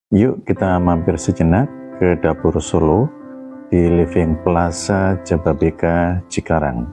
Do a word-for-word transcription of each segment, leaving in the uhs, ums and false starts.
Yuk kita mampir sejenak ke Dapur Solo di Living Plaza Jababeka, Cikarang.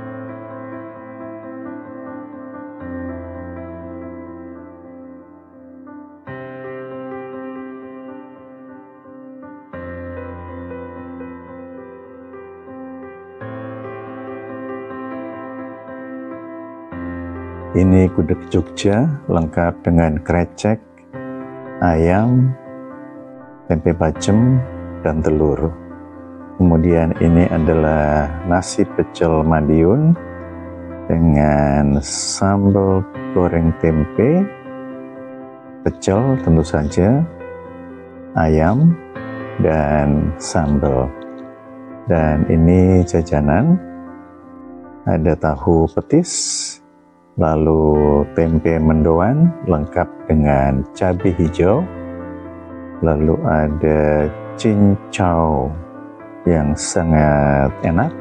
Ini gudeg Jogja lengkap dengan krecek, ayam, tempe bacem, dan telur. Kemudian ini adalah nasi pecel Madiun dengan sambal goreng tempe, pecel tentu saja, ayam, dan sambal. Dan ini jajanan, ada tahu petis, lalu tempe mendoan lengkap dengan cabai hijau, lalu ada cincau yang sangat enak,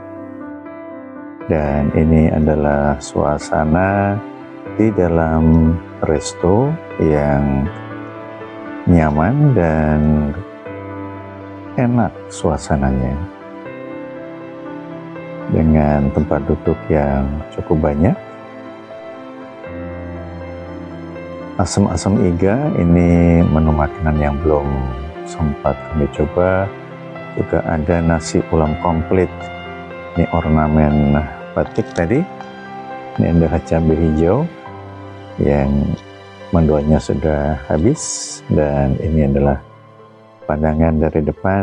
dan ini adalah suasana di dalam resto yang nyaman dan enak suasananya, dengan tempat duduk yang cukup banyak. Asam-asam iga ini menu makanan yang belum sempat kami coba. Juga ada nasi ulam komplit, ini ornamen batik tadi. Ini adalah cabai hijau yang mendoannya sudah habis, dan ini adalah pandangan dari depan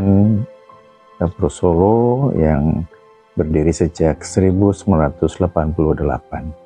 Dapur Solo yang berdiri sejak seribu sembilan ratus delapan puluh delapan.